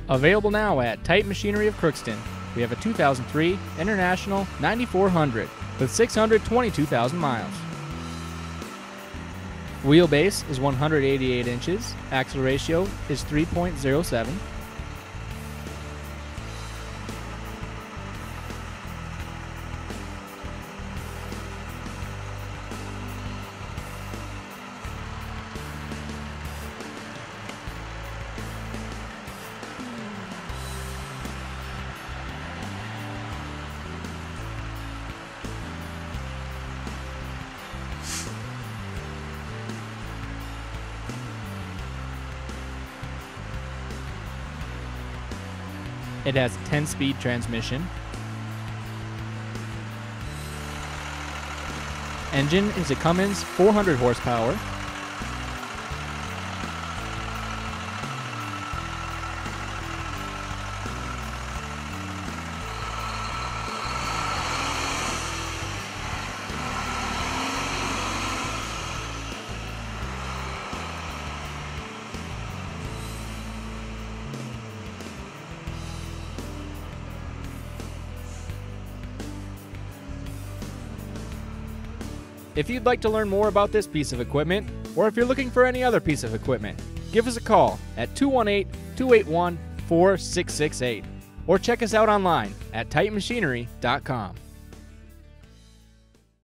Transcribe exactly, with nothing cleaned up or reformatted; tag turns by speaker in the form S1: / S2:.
S1: Available now at Titan Machinery of Crookston. We have a two thousand three International ninety-four hundred with six hundred twenty-two thousand miles. Wheelbase is one hundred eighty-eight inches. Axle ratio is three point zero seven. It has a ten-speed transmission. Engine is a Cummins four hundred horsepower. If you'd like to learn more about this piece of equipment, or if you're looking for any other piece of equipment, give us a call at two one eight, two eight one, four six six eight or check us out online at titan machinery dot com.